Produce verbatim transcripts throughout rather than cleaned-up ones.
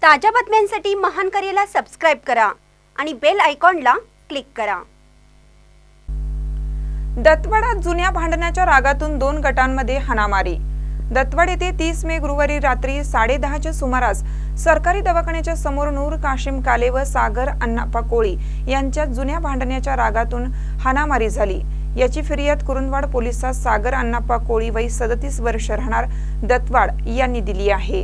ताज्या बातम्यांसाठी महान करेला सबस्क्राइब करा आणि बेल आयकॉनला क्लिक करा। दत्तवाडात जुन्या भांडणाच्या रागातून दोन गटांमध्ये हाणामारी। दत्तवाड येथे तीस मे गुरुवारी रात्री साडे दहाच्या सुमारास सरकारी दवाखान्याच्या समोर नूर काशिम काले व सागर अण्णाप्पा कोळी यांच्यात जुन्या भांडणाच्या रागातून हाणामारी झाली। याची फिर्याद कुरुंदवाड पोलिसात सागर अण्णाप्पा कोळी वय सदतीस वर्ष राहणार दत्तवाड यांनी दिली आहे।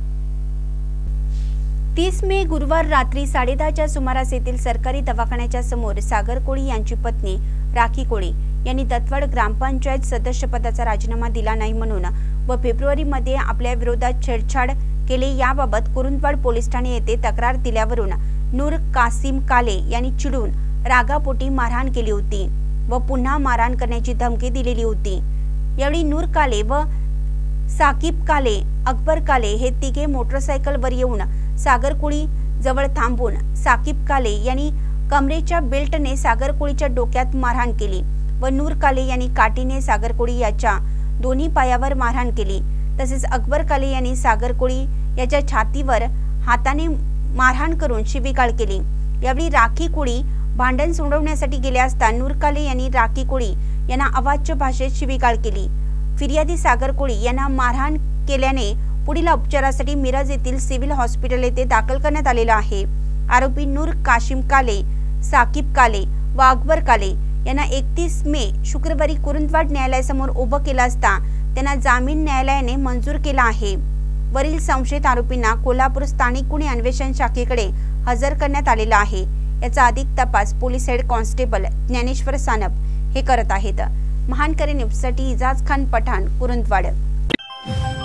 तीस मे गुरुवार रात्री साडे दहाच्या सुमारास येथील सरकारी दवाखान्याच्या समोर सागर कोळी यांची पत्नी राखी कोळी यांनी दत्तवाड ग्रामपंचायत सदस्य पदाचा राजीनामा दिला नाही म्हणून व फेब्रुवारी मध्ये आपल्या विरोधात छेडछाड केले याबाबत कुरुंदवाड पोलीस ठाणे येथे तक्रार दिल्यावरून नूर कासिम काले यांनी चिडून रागापोटी मारहाण केली होती व पुन्हा मारहाण करण्याची धमकी दिलेली होती। यावेळी नूर काले व साकिब काले अकबर काले हे तिघे मोटरसायकलवर येऊन सागर कोळी जवळ थांबून साकिब काले यांनी कमरेच्या बेल्टने सागर कोळीच्या डोक्यात मारहाण केली व नूर काले यांनी काठीने सागर कोळी याच्या दोन्ही पायावर मारहाण केली। तसेच अकबर काले यांनी सागर कोळी याच्या छातीवर हाताने मारहाण करून शिवीगाळ केली। यावेळी राखी कोळी भांडण सोडवण्यासाठी गेले असता नूर काले यांनी राखी कोळी यांना अवाच्य भाषेत शिवीगाळ केली। फिर्यादी सागर कोळी यांना मारहाण केल्याने पुढील उपचारासाठी मिरज येथील सिव्हिल हॉस्पिटल येथे दाखल करण्यात आलेला आहे। आरोपी नूर काशिम काले, साकिब काले व अकबर काले यांना एकतीस मे शुक्रवारी कुरुंदवाड न्यायालयासमोर उभं केलं असता त्यांना जामीन न्यायालयाने मंजूर केला आहे। वरील संशयित आरोपींना कोल्हापूर स्थानिक गुन्हे अन्वेषण शाखेकडे हजर करण्यात आलेला आहे। याचा अधिक तपास police head constable Dnyaneshwar Sanap हे करत आहेत। महान करे न्यूजसाठी इजाज खान पठाण, कुरुंदवाड।